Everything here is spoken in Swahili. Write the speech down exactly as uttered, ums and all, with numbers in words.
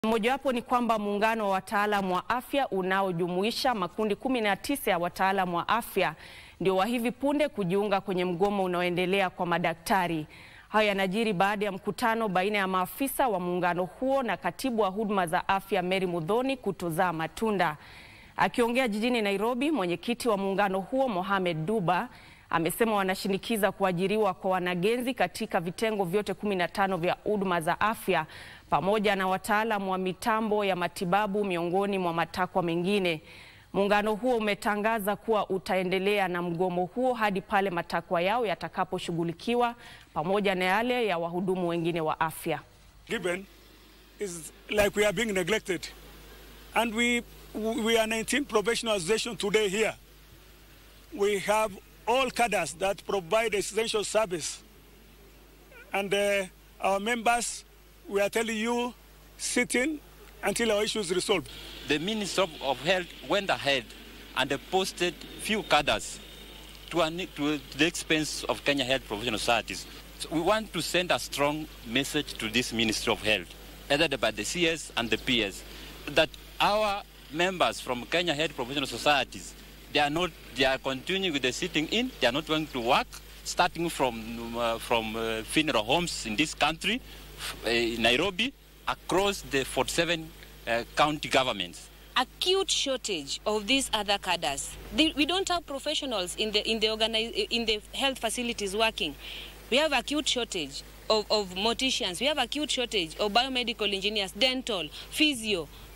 Mojawapo ni kwamba muungano wa wataalamu wa afya unaojumuisha makundi kumi na tisa ya wataalamu wa afya ndio wa hivi punde kujiunga kwenye mgomo unaoendelea kwa madaktari. Hayo yanajiri baada ya mkutano baina ya maafisa wa muungano huo na katibu wa huduma za afya Mary Muthoni kutozaa matunda. Akiongea jijini Nairobi, mwenyekiti wa muungano huo Mohamed Duba amesema wanashinikiza kuajiriwa kwa wanagenzi katika vitengo vyote kumi na tano vya huduma za afya pamoja na wataalamu wa mitambo ya matibabu miongoni mwa matakwa mengine. Muungano huo umetangaza kuwa utaendelea na mgomo huo hadi pale matakwa yao yatakaposhughulikiwa pamoja na yale ya wahudumu wengine wa afya. Given is like we are being neglected, and we we are nineteen professional associations today here. We have all cadres that provide essential service, and uh, our members, we are telling you, sitting until our issues resolved. The Minister of Health went ahead and posted few cadres to, an, to the expense of Kenya Health Professional Societies. So we want to send a strong message to this Ministry of Health, headed by the C S and the P S, that our members from Kenya Health Professional Societies, they are not, they are continuing with the sitting in, they are not going to work, starting from, uh, from uh, funeral homes in this country, uh, Nairobi, across the forty-seven uh, county governments. Acute shortage of these other cadres. They, we don't have professionals in the in the organize, in the health facilities working. We have acute shortage of, of morticians. We have acute shortage of biomedical engineers, dental, physio,